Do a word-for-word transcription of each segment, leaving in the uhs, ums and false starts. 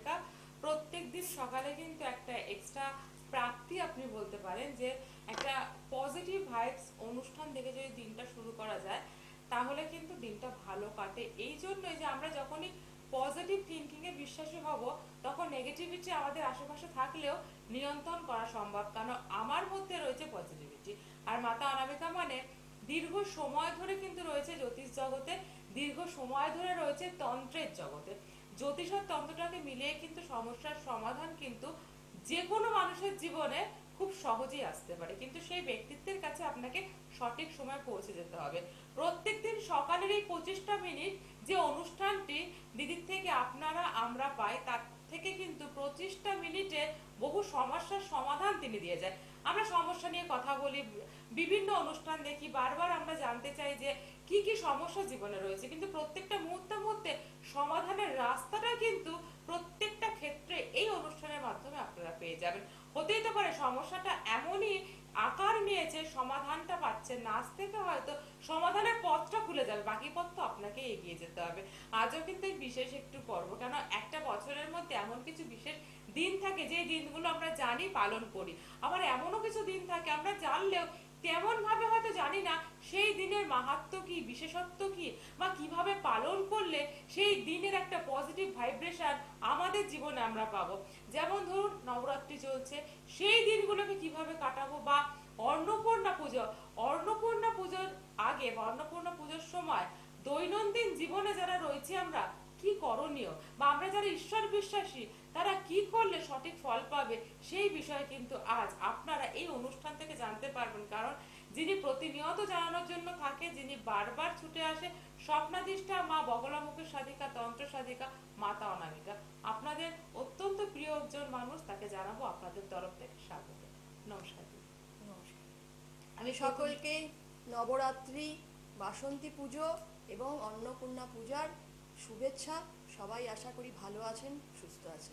অনামিকা প্রত্যেক দিন সকালে কিন্তু একটা এক্সট্রা প্রাপ্তি আপনি বলতে পারেন, যে একটা পজিটিভ ভাইবস অনুষ্ঠান দেখে যদি দিনটা শুরু করা যায় তাহলে কিন্তু দিনটা ভালো কাটে। এই জন্যই যে আমরা যখনই পজিটিভ থিঙ্কিং এ বিশ্বাসী হব তখন নেগেটিভিটি আমাদের আশেপাশে থাকলেও নিয়ন্ত্রণ করা সম্ভব, কারণ আমার মধ্যে রয়েছে পজিটিভিটি। আর মাতা অনামিকা মানে দীর্ঘ সময় ধরে কিন্তু রয়েছে জ্যোতিষ জগতে, দীর্ঘ সময় ধরে রয়েছে তন্ত্রের জগতে। জ্যোতিষ আর তন্ত্রটাকে মিলিয়ে কিন্তু সমস্যার সমাধান কিন্তু যে কোনো মানুষের জীবনে খুব সহজেই আসতে পারে, কিন্তু সেই ব্যক্তিত্বের কাছে আপনাকে সঠিক সময় পৌঁছে যেতে হবে। প্রত্যেকদিন সকালের এই পঁচিশটা মিনিট যে অনুষ্ঠানটি দিদির থেকে আপনারা আমরা পাই, তার থেকে কিন্তু পঁচিশটা মিনিটে বহু সমস্যার সমাধান তিনি দিয়ে যায়। আমরা সমস্যা নিয়ে কথা বলি, বিভিন্ন অনুষ্ঠান দেখি, বারবার আমরা জানতে চাই যে কি কি সমস্যা জীবনে রয়েছে, কিন্তু প্রত্যেকটা মুহূর্তে মুহূর্তে সমাধানের রাস্তাটা কিন্তু প্রত্যেকটা ক্ষেত্রে এই অনুষ্ঠানের মাধ্যমে আপনারা পেয়ে যাবেন। হতেই তো পারে সমস্যাটা এমনই আকার নিয়েছে, সমাধানটা পাচ্ছেন না, আজ থেকে হয়তো সমাধানের পথটা খুলে যাবে, বাকি পথ তো আপনাকে এগিয়ে যেতে হবে। আজও কিন্তু এই বিশেষ একটু পর্ব, কেন একটা বছরের মধ্যে এমন কিছু বিশেষ দিন থাকে যে দিনগুলো আমরা জানি পালন করি, আবার এমনও কিছু দিন থাকে আমরা জানলেও তেমন ভাবে হয়তো জানি না সেই দিনের মাহাত্ম্য কি, বিশেষত্ব কি, বা কিভাবে পালন করলে সেই দিনের একটা পজিটিভ ভাইব্রেশন আমাদের জীবনে আমরা পাবো। যেমন ধরুন নবরাত্রি চলছে, সেই দিনগুলোকে কিভাবে কাটাবো, বা অন্নপূর্ণা পুজো, অন্নপূর্ণা পুজোর আগে বা অন্নপূর্ণা পুজোর সময় দৈনন্দিন জীবনে যারা রয়েছে আমরা কি করণীয়, বা আমরা যারা ঈশ্বর বিশ্বাসী তারা কি করলে সঠিক ফল পাবে, সেই বিষয়ে কিন্তু আজ আপনারা এই অনুষ্ঠান থেকে জানতে পারবেন। কারণ যিনি প্রতিনিয়ত জানানোর জন্য থাকে, যিনি বারবার ছুটে আসে, স্বপ্নাদিষ্ঠা মা বগলামুখের সাধিকা, তন্ত্র সাধিকা মাতা অনামিকা, আপনাদের অত্যন্ত প্রিয় একজন মানুষ, তাকে জানাবো আপনাদের তরফ থেকে স্বাগত। নমস্কার। নমস্কার। আমি সকলকে নবরাত্রি, বাসন্তী পুজো এবং অন্নপূর্ণা পূজার শুভেচ্ছা। সবাই আশা করি ভালো আছেন, সুস্থ আছেন।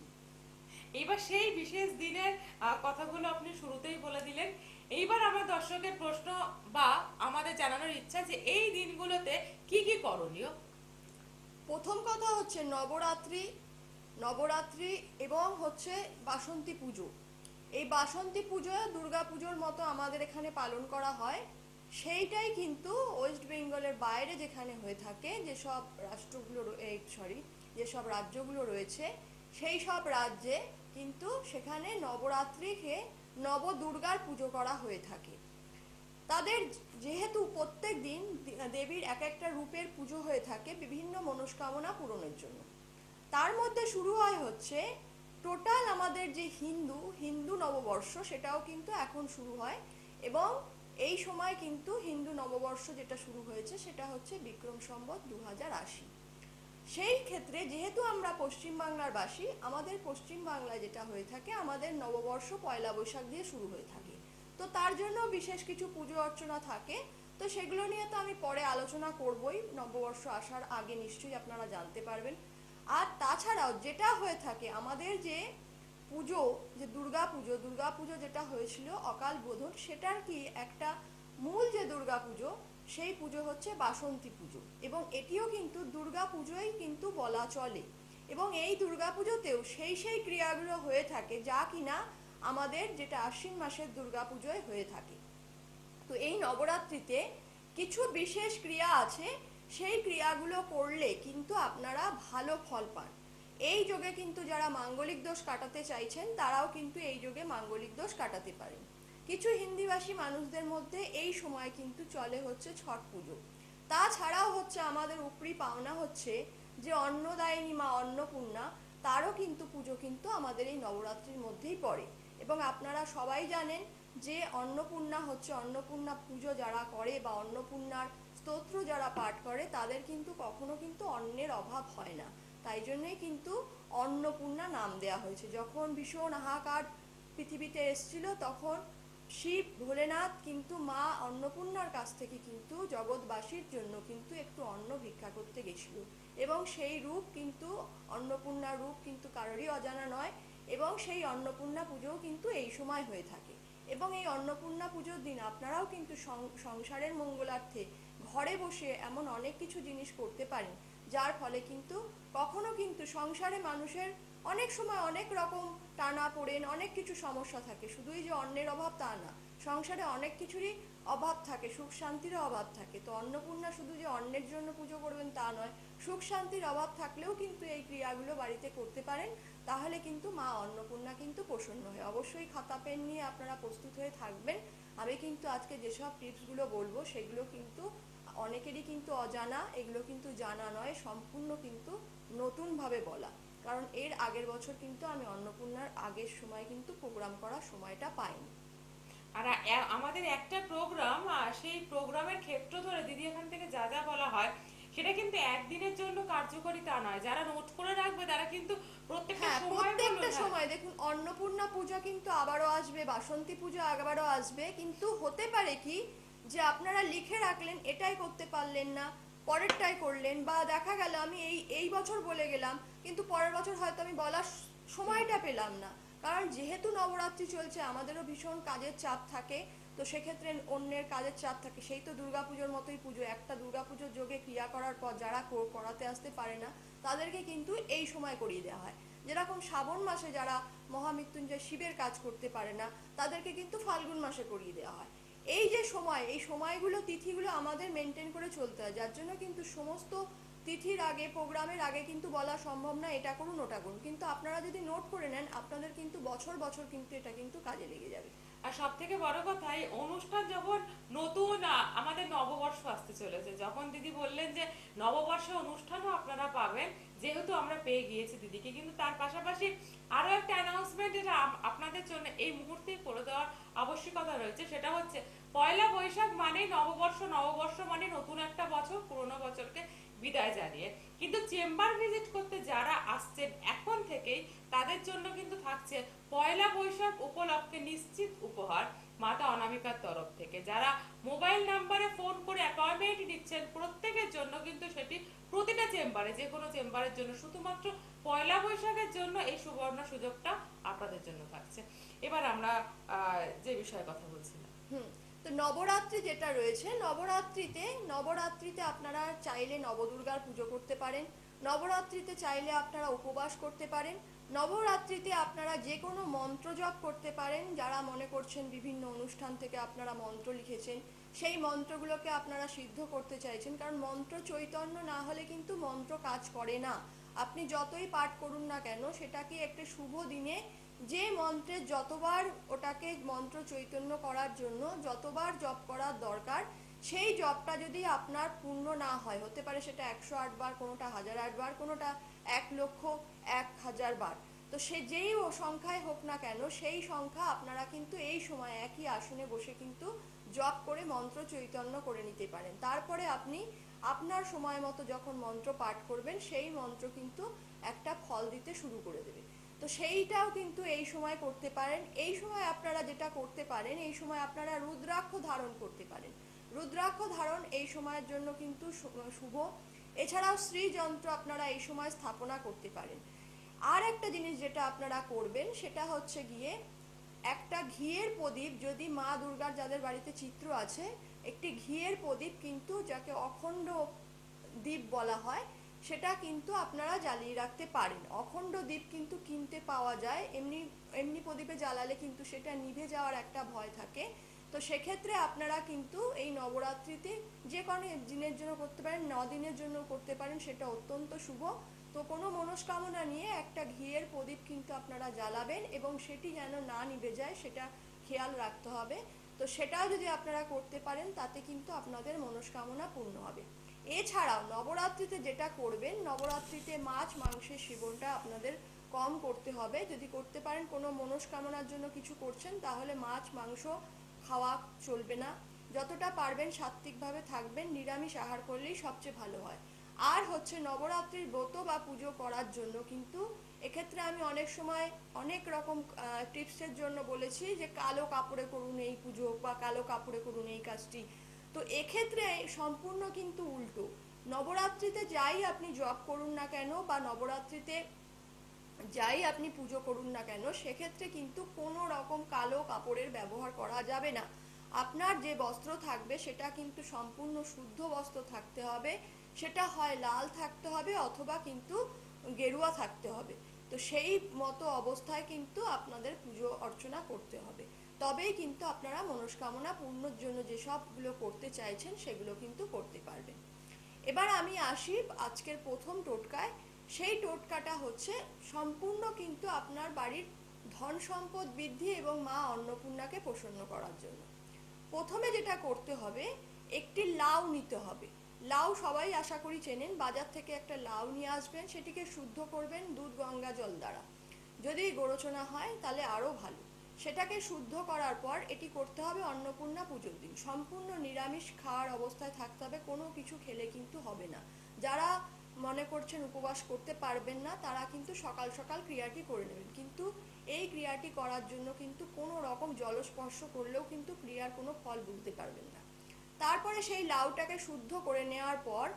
এইবার সেই বিশেষ দিনের কথাগুলো আপনি শুরুতেই বলে দিলেন। এইবার আমার দর্শকের প্রশ্ন বা আমাদের জানানোর ইচ্ছা যে এই দিনগুলোতে কি কি করণীয়। প্রথম কথা হচ্ছে নবরাত্রি, নবরাত্রি এবং হচ্ছে বাসন্তী পুজো। এই বাসন্তী পুজো দুর্গা পুজোর মতো আমাদের এখানে পালন করা হয়, সেইটাই কিন্তু ওয়েস্ট বেঙ্গলের বাইরে যেখানে হয়ে থাকে, যেসব রাষ্ট্রগুলো এই সরি যেসব রাজ্যগুলো রয়েছে সেই সব রাজ্যে কিন্তু সেখানে নবরাত্রিকে নবদুর্গার পুজো করা হয়ে থাকে। তাদের যেহেতু প্রত্যেক দিন দেবীর এক একটা রূপের পুজো হয়ে থাকে বিভিন্ন মনস্কামনা পূরণের জন্য, তার মধ্যে শুরু হয় হচ্ছে টোটাল আমাদের যে হিন্দু হিন্দু নববর্ষ, সেটাও কিন্তু এখন শুরু হয়। এবং এই সময় কিন্তু হিন্দু নববর্ষ যেটা শুরু হয়েছে সেটা হচ্ছে বিক্রম সম্বত দু হাজার আশি। সেই ক্ষেত্রে যেহেতু আমরা পশ্চিমবাংলার বাসী, আমাদের পশ্চিমবাংলায় যেটা হয়ে থাকে আমাদের নববর্ষ পয়লা বৈশাখ দিয়ে শুরু হয়ে থাকে, তো তার জন্য বিশেষ কিছু পুজো অর্চনা থাকে। তো সেগুলো নিয়ে তো আমি পরে আলোচনা করবই, নববর্ষ আসার আগে নিশ্চয়ই আপনারা জানতে পারবেন। আর তাছাড়াও যেটা হয়ে থাকে আমাদের যে পুজো, যে দুর্গা পুজো, দুর্গা পুজো যেটা হয়েছিল অকাল বোধন, সেটার কি একটা মূল যে দুর্গা পুজো, সেই পুজো হচ্ছে বাসন্তী পুজো, এবং এটিও কিন্তু দুর্গা পুজোই কিন্তু বলা চলে। এবং এই দুর্গা পুজোতেও সেই সেই ক্রিয়াগুলো হয়ে থাকে যা কিনা আমাদের যেটা আশ্বিন মাসের দুর্গা পুজোয় হয়ে থাকে। তো এই নবরাত্রিতে কিছু বিশেষ ক্রিয়া আছে, সেই ক্রিয়াগুলো করলে কিন্তু আপনারা ভালো ফল পান। এই যোগে কিন্তু যারা মাঙ্গলিক দোষ কাটাতে চাইছেন তারাও কিন্তু এই যোগে মাঙ্গলিক দোষ কাটাতে পারেন। কিছু হিন্দিভাষী মানুষদের মধ্যে এই সময় কিন্তু চলে হচ্ছে ছট পুজো। তাছাড়াও হচ্ছে আমাদের উপরি পাওনা হচ্ছে যে অন্নদায়িনী মা অন্নপূর্ণা, তারও কিন্তু পুজো কিন্তু আমাদের এই নবরাত্রির মধ্যেই পড়ে। এবং আপনারা সবাই জানেন যে অন্নপূর্ণা হচ্ছে, অন্নপূর্ণা পুজো যারা করে বা অন্নপূর্ণার স্তোত্র যারা পাঠ করে তাদের কিন্তু কখনো কিন্তু অন্নের অভাব হয় না। তাই জন্যই কিন্তু অন্নপূর্ণা নাম দেয়া হয়েছে। যখন ভীষণ হাহাকার পৃথিবীতে এসেছিল তখন শিব ভোলেনাথ কিন্তু মা অন্নপূর্ণার কাছ থেকে কিন্তু জগৎবাসীর জন্য কিন্তু একটু অন্ন ভিক্ষা করতে গেছিল, এবং সেই রূপ কিন্তু অন্নপূর্ণার রূপ কিন্তু কারোরই অজানা নয়। এবং সেই অন্নপূর্ণা পুজোও কিন্তু এই সময় হয়ে থাকে। এবং এই অন্নপূর্ণা পুজোর দিন আপনারাও কিন্তু সংসারের মঙ্গলার্থে ঘরে বসে এমন অনেক কিছু জিনিস করতে পারেন যার ফলে কিন্তু কখনো কিন্তু সংসারে মানুষের অনেক সময় অনেক রকম টানা পড়েন, অনেক কিছু সমস্যা থাকে, শুধুই যে অন্নের অভাব তা না, সংসারে অনেক কিছুরই অভাব থাকে, সুখ শান্তিরও অভাব থাকে। তো অন্নপূর্ণা শুধু যে অন্নের জন্য পুজো করবেন তা নয়, সুখ শান্তির অভাব থাকলেও কিন্তু এই ক্রিয়াগুলো বাড়িতে করতে পারেন, তাহলে কিন্তু মা অন্নপূর্ণা কিন্তু প্রসন্ন হয়। অবশ্যই খাতা পেন নিয়ে আপনারা প্রস্তুত হয়ে থাকবেন। আমি কিন্তু আজকে যেসব টিপসগুলো বলবো সেগুলো কিন্তু অনেকেরই কিন্তু অজানা, এগুলো কিন্তু জানা নয়, সম্পূর্ণ কিন্তু নতুনভাবে বলা, কারণ এর আগের বছর কিন্তু আমি অন্নপূর্ণার আগের সময় কিন্তু প্রোগ্রাম করার সময়টা পাইনি। আর এ- আমাদের একটা প্রোগ্রাম, সেই প্রোগ্রামের ক্ষেত্র ধরে দিদি এখান থেকে যা যা বলা হয় সেটা কিন্তু একদিনের জন্য কার্যকরী তা নয়। যারা নোট করে রাখবে তারা কিন্তু প্রত্যেকটা হ্যাঁ, সময় বলুন, প্রত্যেকটা হ্যাঁ, সময় দেখুন, অন্নপূর্ণা পুজো কিন্তু আবারও আসবে, বাসন্তী পুজো আবারও আসবে, কিন্তু হতে পারে কি যে আপনারা লিখে রাখলেন, এটাই করতে পারলেন না, পরেরটাই করলেন, বা দেখা গেল আমি এই এই বছর বলে গেলাম কিন্তু পরের বছর হয়তো আমি বলার স- সময়টা পেলাম না, কারণ যেহেতু নবরাত্রি চলছে আমাদেরও ভীষণ কাজের চাপ থাকে। তো সেক্ষেত্রে অন্যের কাজের চাপ থাকে, সেই তো দুর্গাপুজোর মতোই পুজো, একটা দুর্গাপুজোর যোগে ক্রিয়া করার পর যারা কো- করাতে আসতে পারে না তাদেরকে কিন্তু এই সময় করিয়ে দেওয়া হয়। যেরকম শ্রাবণ মাসে যারা মহামৃত্যুঞ্জয় শিবের কাজ করতে পারে না তাদেরকে কিন্তু ফাল্গুন মাসে করিয়ে দেওয়া হয়। এই যে সময়, এই সময়গুলো তিথিগুলো আমাদের মেনটেন করে চলতে হয়, যার জন্য কিন্তু সমস্ত তিথির আগে প্রোগ্রামের আগে কিন্তু বলা সম্ভব না এটা করুন ওটা করুন, কিন্তু আপনারা যদি নোট করে নেন আপনাদের কিন্তু বছর বছর কিন্তু এটা কিন্তু কাজে লেগে যাবে। আর সব থেকে বড় কথা এই অনুষ্ঠান যখন নতুন আ, আমাদের নববর্ষ আসতে চলেছে, যখন দিদি বললেন যে নববর্ষে অনুষ্ঠানও আপনারা পাবেন, যেহেতু আমরা পেয়ে গিয়েছি দিদিকে, কিন্তু তার পাশাপাশি আরো একটা অ্যানাউন্সমেন্ট এটা আপ- আপনাদের জন্য এই মুহূর্তে করে দেওয়ার আবশ্যকতা রয়েছে। সেটা হচ্ছে পয়লা বৈশাখ মানে নববর্ষ, নববর্ষ মানে নতুন একটা বছর, পুরোনো বছরকে বিদায় জানিয়ে। কিন্তু চেম্বার ভিজিট করতে যারা আসছেন এখন থেকেই তাদের জন্য কিন্তু থাকছে পয়লা বৈশাখ উপলক্ষে নিশ্চিত উপহার মাতা অনামিকার তরফ থেকে। যারা মোবাইল নাম্বারে ফোন করে অ্যাপয়েন্টমেন্ট নিচ্ছেন প্রত্যেকের জন্য কিন্তু সেটি প্রতিটা চেম্বারে, যে কোনো চেম্বারের জন্য শুধুমাত্র পয়লা বৈশাখের জন্য এই সুবর্ণ সুযোগটা আপনাদের জন্য থাকছে। এবার আমরা আহ, যে বিষয়ে কথা বলছিলাম, হুম। তো নবরাত্রি যেটা রয়েছে, নবরাত্রিতে নবরাত্রিতে আপনারা চাইলে নবদুর্গার পুজো করতে পারেন, নবরাত্রিতে চাইলে আপনারা উপবাস করতে পারেন, নবরাত্রিতে আপনারা যে কোনো মন্ত্র জপ করতে পারেন। যারা মনে করছেন বিভিন্ন অনুষ্ঠান থেকে আপনারা মন্ত্র লিখেছেন, সেই মন্ত্রগুলোকে আপনারা সিদ্ধ করতে চাইছেন, কারণ মন্ত্র চৈতন্য না হলে কিন্তু মন্ত্র কাজ করে না। আপনি যতই পাঠ করুন না কেন, সেটাকে একটা শুভ দিনে যে মন্ত্রের যতবার ওটাকে মন্ত্র চৈতন্য করার জন্য যতবার জপ করার দরকার, সেই জপটা যদি আপনার পূর্ণ না হয়, হতে পারে সেটা একশো আট বার, কোনোটা হাজার আট বার, কোনোটা এক লক্ষ এক হাজার বার, তো সে যেই ও সংখ্যায় হোক না কেন সেই সংখ্যা আপনারা কিন্তু এই সময় একই আসনে বসে কিন্তু জপ করে মন্ত্র চৈতন্য করে নিতে পারেন। তারপরে আপনি আপনার সময় মতো যখন মন্ত্র পাঠ করবেন সেই মন্ত্র কিন্তু একটা ফল দিতে শুরু করে দেবে। তো সেইটাও কিন্তু এই সময় করতে পারেন। এই সময় আপনারা যেটা করতে পারেন, এই সময় আপনারা রুদ্রাক্ষ ধারণ করতে পারেন। রুদ্রাক্ষ ধারণ এই সময়ের জন্য কিন্তু শুভ। এছাড়াও শ্রীযন্ত্র আপনারা এই সময় স্থাপনা করতে পারেন। আর একটা জিনিস যেটা আপনারা করবেন সেটা হচ্ছে গিয়ে একটা ঘিয়ের প্রদীপ, যদি মা দুর্গার যাদের বাড়িতে চিত্র আছে, একটি ঘিয়ের প্রদীপ কিন্তু যাকে অখণ্ড দ্বীপ বলা হয়, সেটা কিন্তু আপনারা জ্বালিয়ে রাখতে পারেন। অখণ্ড দ্বীপ কিন্তু কিনতে পাওয়া যায়, এমনি এমনি প্রদীপে জ্বালালে কিন্তু সেটা নিভে যাওয়ার একটা ভয় থাকে। তো সেক্ষেত্রে আপনারা কিন্তু এই নবরাত্রিতে যে কোনো দিনের জন্য করতে পারেন, ন দিনের জন্য করতে পারেন, সেটা অত্যন্ত শুভ। তো কোনো মনস্কামনা নিয়ে একটা ঘিয়ের প্রদীপ কিন্তু আপনারা জ্বালাবেন এবং সেটি যেন না নিভে যায় সেটা খেয়াল রাখতে হবে। তো সেটাও যদি আপনারা করতে পারেন তাতে কিন্তু আপনাদের মনস্কামনা পূর্ণ হবে। এছাড়াও নবরাত্রিতে যেটা করবেন, নবরাত্রিতে মাছ মাংসের সেবনটা আপনাদের কম করতে হবে। যদি করতে পারেন কোনো মনস্কামনার জন্য কিছু করছেন, তাহলে মাছ মাংস খাওয়া চলবে না। যতটা পারবেন সাত্ত্বিকভাবে থাকবেন, নিরামিষ আহার করলেই সবচেয়ে ভালো হয়। আর হচ্ছে নবরাত্রির ব্রত বা পুজো করার জন্য কিন্তু এক্ষেত্রে আমি অনেক সময় অনেক রকম টিপসের জন্য বলেছি যে কালো কাপড়ে করুন এই পুজো বা কালো কাপড়ে করুন এই কাজটি। তো এক্ষেত্রে সম্পূর্ণ কিন্তু উল্টো। নবরাত্রিতে যাই আপনি জপ করুন না কেন বা নবরাত্রিতে যাই আপনি পুজো করুন না কেন, সেক্ষেত্রে কিন্তু কোনো রকম কালো কাপড়ের ব্যবহার করা যাবে না। আপনার যে বস্ত্র থাকবে সেটা কিন্তু সম্পূর্ণ শুদ্ধ বস্ত্র থাকতে হবে, সেটা হয় লাল থাকতে হবে অথবা কিন্তু গেরুয়া থাকতে হবে। তো সেই মতো অবস্থায় কিন্তু আপনাদের পুজো অর্চনা করতে হবে, তবেই কিন্তু আপনারা মনস্কামনা পূর্ণর জন্য যেসবগুলো করতে চাইছেন সেগুলো কিন্তু করতে পারবেন। এবার আমি আসি আজকের প্রথম টোটকায়। সেই টোটকাটা হচ্ছে সম্পূর্ণ কিন্তু আপনার বাড়ির ধন সম্পদ বৃদ্ধি এবং মা অন্নপূর্ণাকে প্রসন্ন করার জন্য। প্রথমে যেটা করতে হবে, একটি লাউ নিতে হবে। লাউ সবাই আশা করি চেনেন, বাজার থেকে একটা লাউ নিয়ে আসবেন, সেটিকে শুদ্ধ করবেন দুধ গঙ্গা জল দ্বারা। যদি গোরচনা হয় তাহলে আরও ভালো। সেটাকে শুদ্ধ করার পর এটি করতে হবে অন্নপূর্ণা পুজোর দিন। সম্পূর্ণ নিরামিষ খাওয়ার অবস্থায় থাকতে হবে, কোনো কিছু খেলে কিন্তু হবে না। যারা মনে করছেন উপবাস করতে পারবেন না তারা কিন্তু সকাল সকাল ক্রিয়াটি করে নেবেন, কিন্তু এই ক্রিয়াটি করার জন্য কিন্তু কোনো রকম জলস্পর্শ করলেও কিন্তু ক্রিয়ার কোনো ফল বুঝতে পারবেন না। তারপরে সেই লাউটাকে শুদ্ধ করে নেওয়ার পর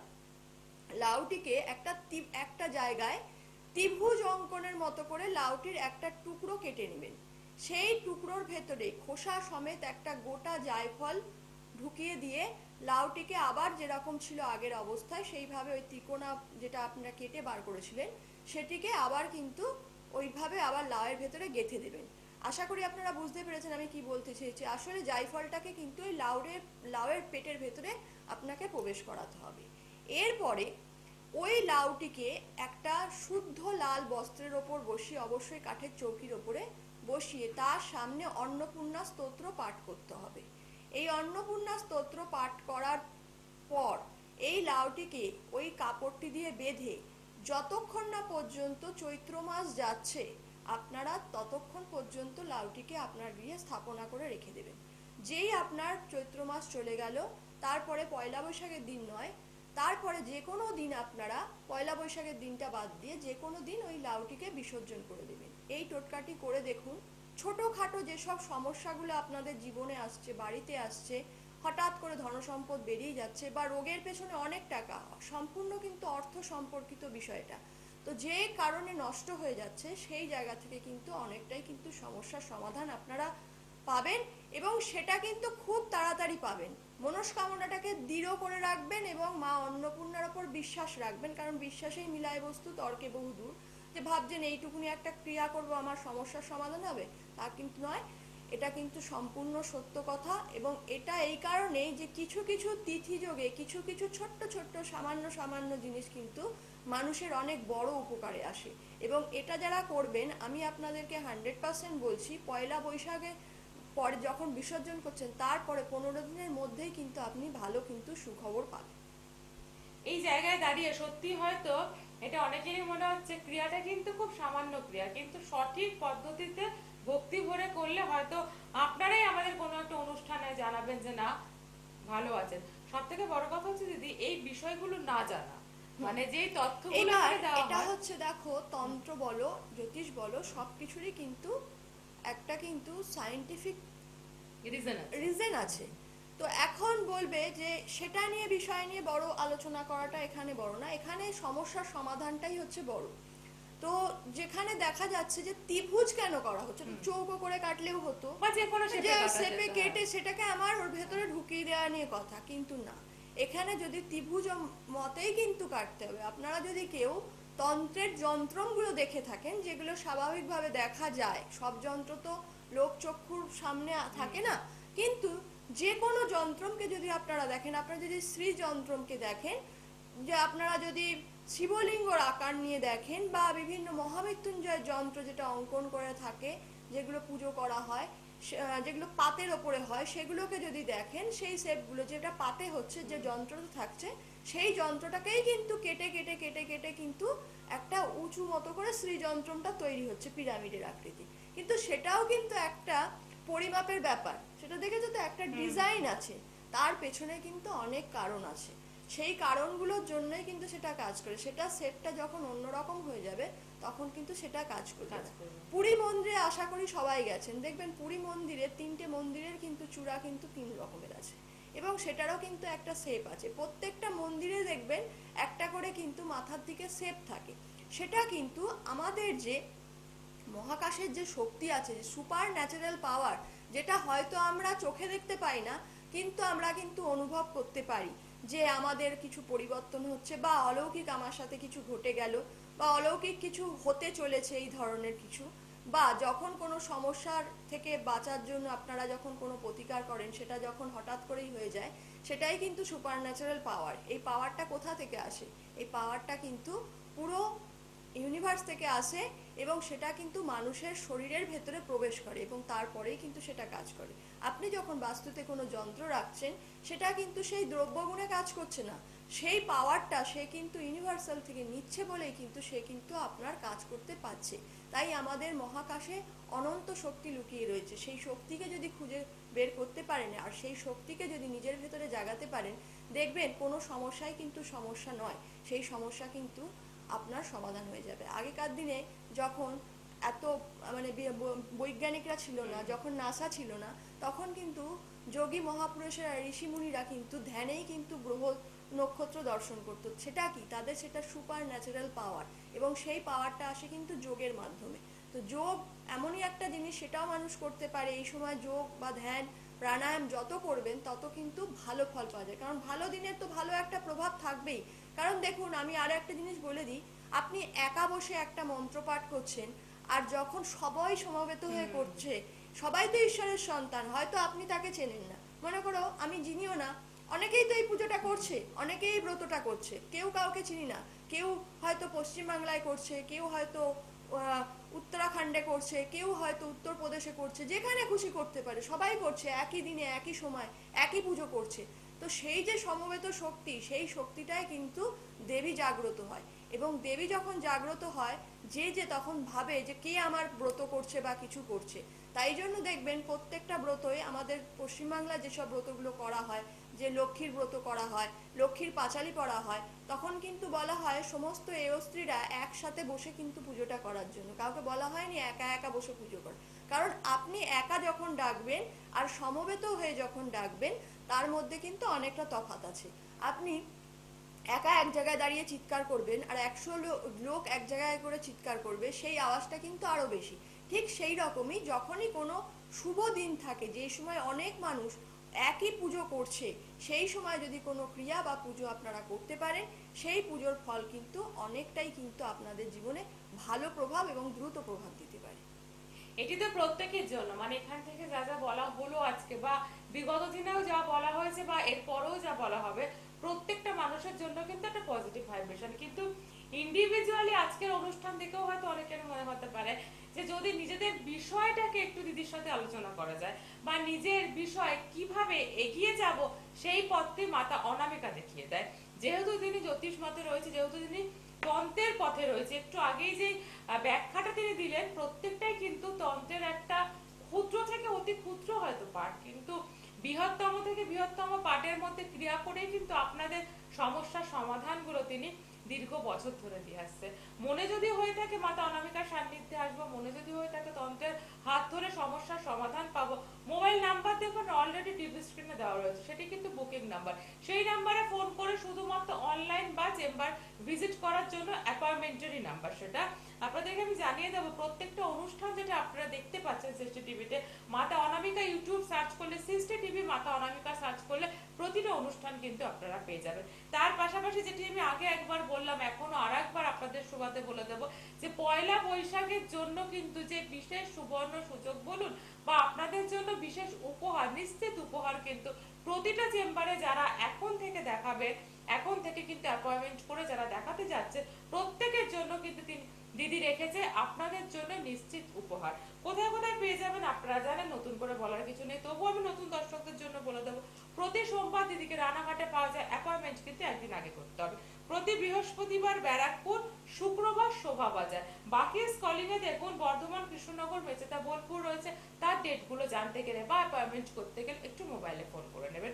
লাউটিকে একটা একটা জায়গায় ত্রিভুজ অঙ্কনের মতো করে লাউটির একটা টুকরো কেটে নেবেন। সেই টুকরোর ভেতরে খোসা সমেত একটা গোটা জায়ফল ঢুকিয়ে দিয়ে লাউটিকে আবার যেরকম ছিল আগের অবস্থায় সেইভাবে ওই ত্রিকোণা যেটা আপনারা কেটে বার করেছিলেন সেটিকে আবার কিন্তু ওইভাবে আবার লাউয়ের ভেতরে গেঁথে দেবেন। আশা করি আপনারা বুঝতে পেরেছেন আমি কি বলতে চেয়েছি। আসলে জায়ফলটাকে কিন্তু ওই লাউয়ের লাউয়ের পেটের ভেতরে আপনাকে প্রবেশ করাতে হবে। এরপরে ওই লাউটিকে একটা শুদ্ধ লাল বস্ত্রের ওপর বসিয়ে, অবশ্যই কাঠের চৌকির ওপরে বসিয়ে, তার সামনে অন্নপূর্ণা স্তোত্র পাঠ করতে হবে। এই অন্নপূর্ণা স্তোত্র পাঠ করার পর এই লাউটিকে ওই কাপড়টি দিয়ে বেঁধে যতক্ষণ না পর্যন্ত চৈত্র মাস যাচ্ছে আপনারা ততক্ষণ পর্যন্ত লাউটিকে আপনার গৃহে স্থাপনা করে রেখে দেবেন। যেই আপনার চৈত্র মাস চলে গেল, তারপরে পয়লা বৈশাখের দিন নয়, তারপরে যে কোনো দিন আপনারা পয়লা বৈশাখের দিনটা বাদ দিয়ে যে কোনো দিন ওই লাউটিকে বিসর্জন করে দেবেন। এই টোটকাটি করে দেখুন। ছোটোখাটো যেসব সমস্যাগুলো আপনাদের জীবনে আসছে, বাড়িতে আসছে, হঠাৎ করে ধনসম্পদ বেরিয়ে যাচ্ছে বা রোগের পেছনে অনেক টাকা, সম্পূর্ণ কিন্তু অর্থ সম্পর্কিত বিষয়টা, তো যে কারণে নষ্ট হয়ে যাচ্ছে সেই জায়গা থেকে কিন্তু অনেকটাই কিন্তু সমস্যার সমাধান আপনারা পাবেন এবং সেটা কিন্তু খুব তাড়াতাড়ি পাবেন। মনস্কামনাটাকে দৃঢ় করে রাখবেন এবং মা অন্নপূর্ণার ওপর বিশ্বাস রাখবেন, কারণ বিশ্বাসেই মিলায় বস্তু তর্কে বহুদূর। যে ভাবছেন এইটুকুনি একটা ক্রিয়া করব আমার সমস্যার সমাধান হবে, তা কিন্তু নয়। এটা কিন্তু সম্পূর্ণ সত্য কথা এবং এটা এই কারণেই যে কিছু কিছু তিথি যোগে কিছু কিছু ছোট্ট ছোট্ট সামান্য সামান্য জিনিস কিন্তু মানুষের অনেক বড় উপকারে আসে। এবং এটা যারা করবেন আমি আপনাদেরকে হান্ড্রেড পার্সেন্ট বলছি, পয়লা বৈশাখে পরে যখন বিসর্জন করছেন তারপরে পনেরো দিনের মধ্যেই কিন্তু আপনি ভালো কিন্তু সুখবর পাবেন। এই জায়গায় দাঁড়িয়ে সত্যি হয়তো এটা অনেকেরই মনে হচ্ছে ক্রিয়াটা কিন্তু খুব সামান্য ক্রিয়া, কিন্তু সঠিক পদ্ধতিতে ভক্তি ভরে করলে হয়তো আপনারাই আমাদের কোনো একটা অনুষ্ঠানে জানাবেন যে না ভালো আছেন। সব থেকে বড় কথা হচ্ছে দিদি এই বিষয়গুলো না জানা, মানে যেই তথ্যগুলো এবার দেওয়া এটা হয় হচ্ছে দেখো তন্ত্র বলো জ্যোতিষ বলো সবকিছুরই কিন্তু একটা কিন্তু সায়েন্টিফিক রিজন আছে। রিজন আছে। তো এখন বলবে যে সেটা নিয়ে বিষয় নিয়ে বড় আলোচনা করাটা এখানে বড় না, এখানে সমস্যার সমাধানটাই হচ্ছে বড়। তো যেখানে দেখা যাচ্ছে যে ত্রিভুজ কেন করা হচ্ছে, চৌকো করে কাটলেও হতো বা যে কোনো যে শেপে কাটা শেপে যেত, কেটে হ্যাঁ। সেটাকে আমার ওর ভেতরে ঢুকিয়ে দেওয়া নিয়ে কথা, কিন্তু না, এখানে যদি ত্রিভুজ মতেই কিন্তু কাটতে হবে। আপনারা যদি কেউ তন্ত্রের যন্ত্রগুলো দেখে থাকেন যেগুলো স্বাভাবিকভাবে দেখা যায়, সব যন্ত্র তো লোক চক্ষুর সামনে থাকে না, কিন্তু যে কোনো যন্ত্রমকে যদি আপনারা দেখেন, আপনারা যদি শ্রী যন্ত্রমকে দেখেন, যে আপনারা যদি শিবলিঙ্গর আকার নিয়ে দেখেন বা বিভিন্ন মহামৃত্যুঞ্জয় যন্ত্র যেটা অঙ্কন করে থাকে যেগুলো পুজো করা হয়, যেগুলো পাতের ওপরে হয়, সেগুলোকে যদি দেখেন সেই শেপগুলো যেটা পাতে হচ্ছে যে যন্ত্রটা থাকছে সেই যন্ত্রটাকেই কিন্তু কেটে কেটে কেটে কেটে কিন্তু একটা উঁচু মতো করে শ্রীযন্ত্রমটা তৈরি হচ্ছে পিরামিডের আকৃতি, কিন্তু সেটাও কিন্তু একটা পরিমাপের ব্যাপার। সেটা দেখেছো তো একটা ডিজাইন আছে, তার পেছনে কিন্তু অনেক কারণ আছে, সেই কারণগুলোর জন্যই কিন্তু সেটা কাজ করে। সেটা সেটটা যখন অন্যরকম হয়ে যাবে তখন কিন্তু সেটা কাজ করবে না। পুরী মন্দিরে আশা করি সবাই গেছেন, দেখবেন পুরী মন্দিরে তিনটে মন্দিরের কিন্তু চূড়া কিন্তু তিন রকমের আছে এবং সেটারও কিন্তু একটা শেপ আছে। প্রত্যেকটা মন্দিরে দেখবেন একটা করে কিন্তু মাথার দিকে শেপ থাকে। সেটা কিন্তু আমাদের যে মহাকাশের যে শক্তি আছে, যে সুপার ন্যাচারাল পাওয়ার, যেটা হয়তো আমরা চোখে দেখতে পাই না কিন্তু আমরা কিন্তু অনুভব করতে পারি যে আমাদের কিছু পরিবর্তন হচ্ছে বা অলৌকিক আমার সাথে কিছু ঘটে গেল বা অলৌকিক কিছু হতে চলেছে এই ধরনের কিছু, বা যখন কোনো সমস্যার থেকে বাঁচার জন্য আপনারা যখন কোনো প্রতিকার করেন সেটা যখন হঠাৎ করেই হয়ে যায়, সেটাই কিন্তু সুপার ন্যাচারাল পাওয়ার। এই পাওয়ারটা কোথা থেকে আসে? এই পাওয়ারটা কিন্তু পুরো ইউনিভার্স থেকে আসে, এবং সেটা কিন্তু মানুষের শরীরের ভেতরে প্রবেশ করে এবং তারপরেই কিন্তু সেটা কাজ করে। আপনি যখন বাস্তুতে কোনো যন্ত্র রাখছেন, সেটা কিন্তু সেই দ্রব্যগুণে কাজ করছে না, সেই পাওয়ারটা সে কিন্তু ইউনিভার্সাল থেকে নিচ্ছে বলেই কিন্তু সে কিন্তু আপনার কাজ করতে পারছে। তাই আমাদের মহাকাশে অনন্ত শক্তি লুকিয়ে রয়েছে। সেই শক্তিকে যদি খুঁজে বের করতে পারেন আর সেই শক্তিকে যদি নিজের ভেতরে জাগাতে পারেন, দেখবেন কোনো সমস্যাই কিন্তু সমস্যা নয়, সেই সমস্যা কিন্তু আপনার সমাধান হয়ে যাবে। আগেকার দিনে যখন এত মানে বৈজ্ঞানিকরা ছিল না, যখন নাসা ছিল না, তখন কিন্তু যোগী মহাপুরুষেরা, ঋষিমুনিরা কিন্তু ধ্যানেই কিন্তু গ্রহ নক্ষত্র দর্শন করতো। সেটা কি? তাদের সেটা সুপার ন্যাচারাল পাওয়ার, এবং সেই পাওয়ারটা আসে কিন্তু যোগের মাধ্যমে। তো যোগ এমনই একটা জিনিস, সেটাও মানুষ করতে পারে। এই সময় যোগ বা ধ্যান প্রাণায়াম যত করবেন তত কিন্তু ভালো ফল পাওয়া যায়, কারণ ভালো দিনের তো ভালো একটা প্রভাব থাকবেই। কারণ দেখুন, আমি আরো একটা জিনিস বলে দিই, আপনি একা বসে একটা মন্ত্র পাঠ করছেন, আর যখন সবাই সমবেত হয়ে করছে, সবাই তো ঈশ্বরের সন্তান, হয়তো আপনি তাকে চেনেন না, মনে করো আমি চিনিও না, অনেকেই তো এই পুজোটা করছে, অনেকেই এই ব্রতটা করছে, কেউ কাউকে চিনি না, কেউ হয়তো পশ্চিমবাংলায় করছে, কেউ হয়তো আহ, উত্তরাখণ্ডে করছে, কেউ হয়তো উত্তরপ্রদেশে করছে, যেখানে খুশি করতে পারে, সবাই করছে একই দিনে একই সময় একই পুজো করছে। তো সেই যে সমবেত শক্তি, সেই শক্তিটাই কিন্তু দেবী জাগ্রত হয়, এবং দেবী যখন জাগ্রত হয়, যে যে তখন ভাবে যে কে আমার ব্রত করছে বা কিছু করছে। তাই জন্য দেখবেন প্রত্যেকটা ব্রতই আমাদের পশ্চিমবাংলায় যেসব ব্রতগুলো করা হয়, যে লক্ষ্মীর ব্রত করা হয়, লক্ষ্মীর পাঁচালি পড়া হয়, তখন কিন্তু বলা হয় সমস্ত এয়স্ত্রীরা একসাথে বসে কিন্তু পুজোটা করার জন্য, কাউকে বলা হয়নি একা একা বসে পুজো কর। কারণ আপনি একা যখন ডাকবেন আর সমবেত হয়ে যখন ডাকবেন, তার মধ্যে কিন্তু অনেকটা তফাৎ আছে। আপনি একা এক জায়গায় দাঁড়িয়ে চিৎকার করবেন আর একশো লোক এক জায়গায় করে চিৎকার করবে, সেই আওয়াজটা কিন্তু আরো বেশি। ঠিক সেই রকমই যখনই কোনো শুভ দিন থাকে, যে সময় অনেক মানুষ একই পুজো করছে, সেই সময় যদি কোনো ক্রিয়া বা পুজো আপনারা করতে পারেন, সেই পুজোর ফল কিন্তু অনেকটাই কিন্তু আপনাদের জীবনে ভালো প্রভাব এবং দ্রুত প্রভাব দিতে পারে। এটি তো প্রত্যেকের জন্য, মানে এখান থেকে যা যা বলা হলো আজকে, বা বিগত দিনেও যা বলা হয়েছে, বা এরপরেও যা বলা হবে, প্রত্যেকটা মানুষের জন্য কিন্তু একটা পজিটিভ ভাইব্রেশন। কিন্তু ইন্ডিভিজুয়ালি আজকের অনুষ্ঠান থেকেও হয়তো অনেকের মনে হতে পারে যে যদি নিজেদের বিষয়টাকে একটু দিদির সাথে আলোচনা করা যায়, বা নিজের বিষয় কিভাবে এগিয়ে যাব, সেই পথটি মাতা অনামিকা দেখিয়ে দেয়। যেহেতু তিনি জ্যোতিষ মতে রয়েছে, যেহেতু তিনি তন্ত্রের পথে রয়েছে, একটু আগেই যে ব্যাখ্যাটা তিনি দিলেন, প্রত্যেকটাই কিন্তু তন্ত্রের একটা ক্ষুদ্র থেকে অতি ক্ষুদ্র হয়তো পাঠ, কিন্তু বৃহত্তম থেকে বৃহত্তম পাঠের মধ্যে ক্রিয়া করেই কিন্তু আপনাদের সমস্যার সমাধানগুলো তিনি দীর্ঘ বছর ধরে দিয়ে আসছে। মনে যদি হয়ে থাকে মাতা অনামিকার সান্নিধ্যে আসবো, মনে যদি হয়ে থাকে তন্ত্রের হাত ধরে সমস্যার সমাধান পাবো, মোবাইল নাম্বার দেখুন অলরেডি টিভি স্ক্রিনে দেওয়া রয়েছে, সেটি কিন্তু বুকিং নাম্বার। সেই নাম্বারে ফোন করে শুধুমাত্র অনলাইন বা চেম্বার ভিজিট করার জন্য অ্যাপয়েন্টমেন্টেরই নাম্বার সেটা। আপনাদেরকে আমি জানিয়ে দেবো, প্রত্যেকটা অনুষ্ঠান যেটা আপনারা দেখতে পাচ্ছেন সৃষ্টি টিভিতে, মাতা অনামিকা ইউটিউব সার্চ করলে, সৃষ্টি টিভি মাতা অনামিকা সার্চ করলে প্রতিটা অনুষ্ঠান কিন্তু আপনারা পেয়ে যাবেন। তার পাশাপাশি যেটি আমি আগে একবার বললাম, এখনো আর একবার আপনাদের সুবাদে বলে দেবো, যে পয়লা বৈশাখের জন্য কিন্তু যে বিশেষ সুবর্ণ সুযোগ বলুন, বা আপনাদের জন্য বিশেষ উপহার, নিশ্চিত উপহার কিন্তু প্রতিটা চেম্বারে যারা এখন থেকে দেখাবে, এখন থেকে কিন্তু অ্যাপয়েন্টমেন্ট করে যারা দেখাতে যাচ্ছে, প্রত্যেকের জন্য কিন্তু তিনি দিদি রেখেছে আপনাদের জন্য নিশ্চিত উপহার। কোথায় কোথায় পেয়ে যাবেন আপনারা জানেন, নতুন করে বলার কিছু নেই, তবুও আমি নতুন দর্শকদের জন্য বলে দেবো। প্রতি সোমবার দিদিকে রানাঘাটে পাওয়া যায়, অ্যাপয়েন্টমেন্ট কিন্তু একদিন আগে করতে হবে। প্রতি বৃহস্পতিবার ব্যারাকপুর, শুক্রবার শোভা বাজার, বাকি স্কলিং এ দেখুন বর্ধমান, কৃষ্ণনগর, মেচেদা, বোলপুর রয়েছে। তার ডেটগুলো জানতে গেলে বা অ্যাপয়েন্টমেন্ট করতে গেলে একটু মোবাইলে ফোন করে নেবেন।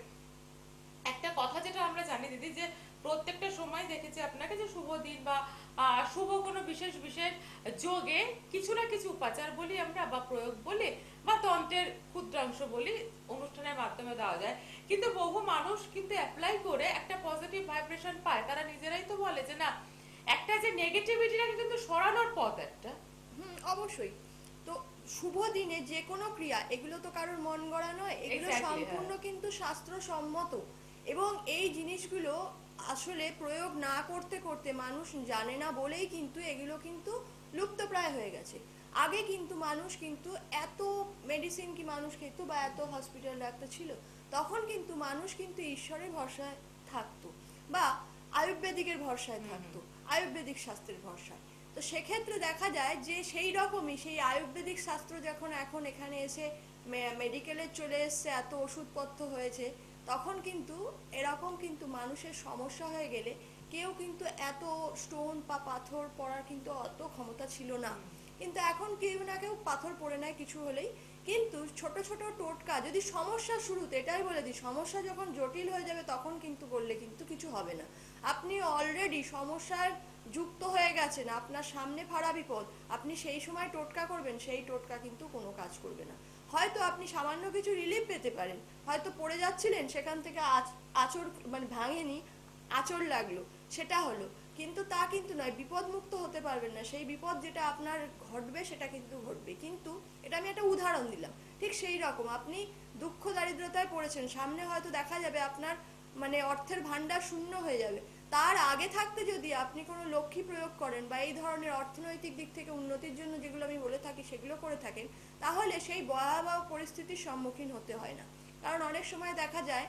একটা কথা যেটা আমরা জানি দিদি, যে প্রত্যেকটা সময় দেখেছি আপনাকে যে শুভ দিন বা শুভ কোনো বিশেষ বিশেষ যোগে কিছু না কিছু উপাচার বলি আমরা, বা প্রয়োগ বলি, বা তন্ত্রের ক্ষুদ্রাংশ বলি, অনুষ্ঠানের মাধ্যমে দেওয়া যায়। কিন্তু বহু মানুষ কিন্তু অ্যাপ্লাই করে একটা পজিটিভ ভাইব্রেশন পায়, তারা নিজেরাই তো বলে যে না, একটা যে নেগেটিভিটিটাকে কিন্তু সরানোর পথ একটা। হুম, অবশ্যই। তো শুভ দিনে যে কোনো ক্রিয়া, এগুলো তো কারোর মন গড়া নয়, এগুলো Exactly, সম্পূর্ণ হ্যাঁ। কিন্তু শাস্ত্রসম্মত, এবং এই জিনিসগুলো আসলে প্রয়োগ না করতে করতে মানুষ জানে না বলেই কিন্তু এগুলো কিন্তু লুপ্তপ্রায় হয়ে গেছে। আগে কিন্তু মানুষ কিন্তু এত মেডিসিন কি মানুষ খেত বা এত হসপিটাল ডাক্তার ছিল, তখন কিন্তু মানুষ কিন্তু ঈশ্বরের ভরসায় থাকতো বা আয়ুর্বেদিকের ভরসায় থাকতো, আয়ুর্বেদিক শাস্ত্রের ভরসায়। তো সেক্ষেত্রে দেখা যায় যে সেই রকমই সেই আয়ুর্বেদিক শাস্ত্র যখন এখন এখানে এসে মেডিকেলে চলে এসছে, এত ওষুধপত্র হয়েছে, তখন কিন্তু এরকম কিন্তু মানুষের সমস্যা হয়ে গেলে কেউ কিন্তু এত স্টোন বা পাথর পড়ার কিন্তু অত ক্ষমতা ছিল না। কিন্তু এখন কেউ না কেউ পাথর পড়ে নেয় কিছু হলেই। কিন্তু ছোট ছোট টোটকা, যদি সমস্যা শুরুতে, এটাই বলে দিই, সমস্যা যখন জটিল হয়ে যাবে তখন কিন্তু করলে কিন্তু কিছু হবে না। আপনি অলরেডি সমস্যার যুক্ত হয়ে গেছেন, আপনার সামনে ফাড়া বিপদ, আপনি সেই সময় টোটকা করবেন, সেই টোটকা কিন্তু কোনো কাজ করবে না। হয়তো আপনি সামান্য কিছু রিলিফ পেতে পারেন, হয়তো পড়ে যাচ্ছিলেন সেখান থেকে আঁচড় মানে ভাঙেনি, আঁচড় লাগলো, সেটা হলো, কিন্তু তা কিন্তু নয়, বিপদ মুক্ত হতে পারবেন না। সেই বিপদ যেটা আপনার ঘটবে সেটা কিন্তু ঘটবে। কিন্তু এটা আমি একটা উদাহরণ দিলাম। ঠিক সেই রকম আপনি দুঃখ দারিদ্রতায় পড়েছেন, সামনে হয়তো দেখা যাবে আপনার মানে অর্থের ভান্ডার শূন্য হয়ে যাবে, তার আগে থাকতে যদি আপনি কোনো লক্ষ্মী প্রয়োগ করেন বা এই ধরনের অর্থনৈতিক দিক থেকে উন্নতির জন্য যেগুলো আমি বলে থাকি সেগুলো করে থাকেন, তাহলে সেই ভয়াবহ পরিস্থিতির সম্মুখীন হতে হয় না। কারণ অনেক সময় দেখা যায়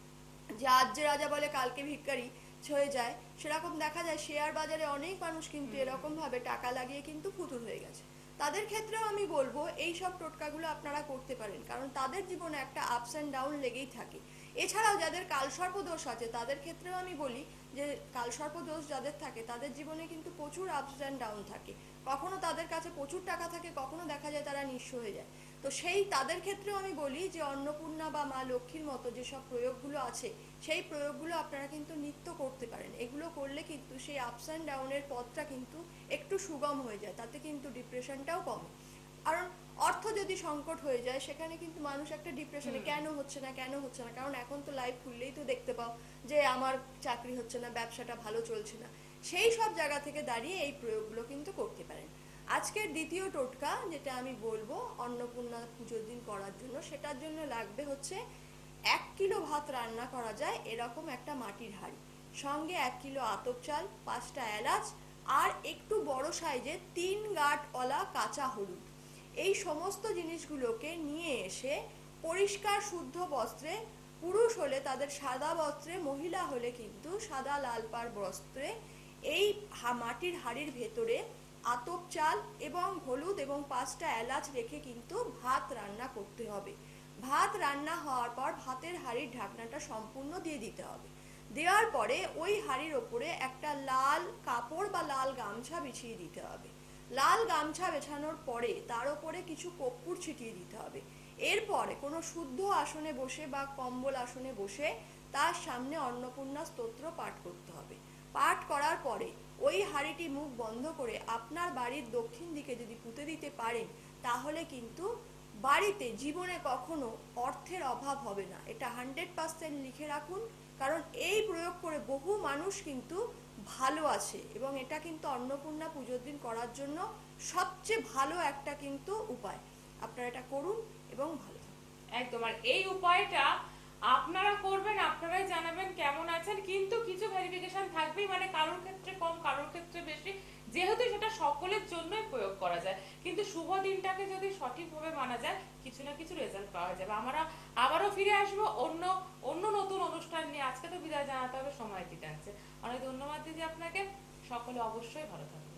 যে আজ যে রাজা বলে কালকে ভিখারি হয়ে যায়, সেরকম দেখা যায় শেয়ার বাজারে অনেক মানুষ কিন্তু এরকম ভাবে টাকা লাগিয়ে কিন্তু ফুতুর হয়ে গেছে। তাদের ক্ষেত্রেও আমি বলবো এই সব টোটকাগুলো আপনারা করতে পারেন, কারণ তাদের জীবনে একটা আপস অ্যান্ড ডাউন লেগেই থাকে। এছাড়াও যাদের কালসর্প দোষ আছে তাদের ক্ষেত্রেও আমি বলি যে কালসর্প দোষ যাদের থাকে তাদের জীবনে কিন্তু প্রচুর আপস অ্যান্ড ডাউন থাকে। কখনো তাদের কাছে প্রচুর টাকা থাকে, কখনো দেখা যায় তারা নিঃস্ব হয়ে যায়। তো সেই তাদের ক্ষেত্রেও আমি বলি যে অন্নপূর্ণা বা মা লক্ষ্মীর মতো যেসব প্রয়োগগুলো আছে সেই প্রয়োগগুলো আপনারা কিন্তু নিত্য করতে পারেন। এগুলো করলে কিন্তু সেই আপস অ্যান্ড ডাউনের পথটা কিন্তু একটু সুগম হয়ে যায়, তাতে কিন্তু ডিপ্রেশনটাও কমে। কারণ অর্থ যদি সংকট হয়ে যায় সেখানে কিন্তু মানুষ একটা ডিপ্রেশনে, কেন হচ্ছে না কেন হচ্ছে না, কারণ এখন তো লাইভ খুললেই তো দেখতে পাও যে আমার চাকরি হচ্ছে না, ব্যবসাটা ভালো চলছে না। সেই সব জায়গা থেকে দাঁড়িয়ে এই প্রয়োগগুলো কিন্তু করতে পারেন। আজকের দ্বিতীয় টোটকা যেটা আমি বলবো অন্নপূর্ণা পুজোর দিন করার জন্য, সেটার জন্য লাগবে হচ্ছে এক কিলো ভাত রান্না করা যায় এরকম একটা মাটির হাঁড়ি, সঙ্গে এক কিলো আতপ চাল, পাঁচটা এলাচ, আর একটু বড় সাইজের তিন গাঁটওয়ালা কাঁচা হলুদ। এই সমস্ত জিনিসগুলোকে নিয়ে এসে পরিষ্কার শুদ্ধ বস্ত্রে, পুরুষ হলে তাদের সাদা বস্ত্রে, মহিলা হলে কিন্তু সাদা লাল পাড় বস্ত্রে, এই মাটির হাঁড়ির ভেতরে আতপ চাল এবং হলুদ এবং পাঁচটা এলাচ রেখে কিন্তু ভাত রান্না করতে হবে। ভাত রান্না হওয়ার পর ভাতের হাঁড়ির ঢাকনাটা সম্পূর্ণ দিয়ে দিতে হবে। দেওয়ার পরে ওই হাঁড়ির ওপরে একটা লাল কাপড় বা লাল গামছা বিছিয়ে দিতে হবে। লাল গামছা বেছানোর পরে তার উপরে কিছু কর্পূর ছিটিয়ে দিতে হবে। এরপরে কোনো শুদ্ধ আসনে বসে বা কম্বল আসনে বসে তার সামনে অন্নপূর্ণা স্তোত্র পাঠ করতে হবে। পাঠ করার পরে ওই হাঁড়িটি মুখ বন্ধ করে আপনার বাড়ির দক্ষিণ দিকে যদি পুঁতে দিতে পারেন, তাহলে কিন্তু বাড়িতে জীবনে কখনো অর্থের অভাব হবে না। এটা হান্ড্রেড পার্সেন্ট লিখে রাখুন, কারণ এই প্রয়োগ করে বহু মানুষ কিন্তু ভালো আছে এবং এটা কিন্তু অন্নপূর্ণা পুজোর দিন করার জন্য সবচেয়ে ভালো একটা কিন্তু উপায়। আপনারা এটা করুন এবং ভালো থাকুন। একদম। আর এই উপায়টা আপনারা করবেন, আপনারাই জানাবেন কেমন আছেন, কিন্তু কিছু ভেরিফিকেশন থাকবেই, মানে কারোর ক্ষেত্রে কম কারোর ক্ষেত্রে বেশি, যেহেতু সেটা সকলের জন্যই প্রয়োগ করা যায়। কিন্তু শুভ দিনটাকে যদি সঠিকভাবে মানা যায় কিছু না কিছু রেজাল্ট পাওয়া যাবে। আমরা আবারও ফিরে আসবো অন্য অন্য নতুন অনুষ্ঠান নিয়ে। আজকে তো বিদায় জানাতে হবে, সময় দিতে আছে। অনেক ধন্যবাদ দিদি আপনাকে। সকলে অবশ্যই ভালো থাকবেন।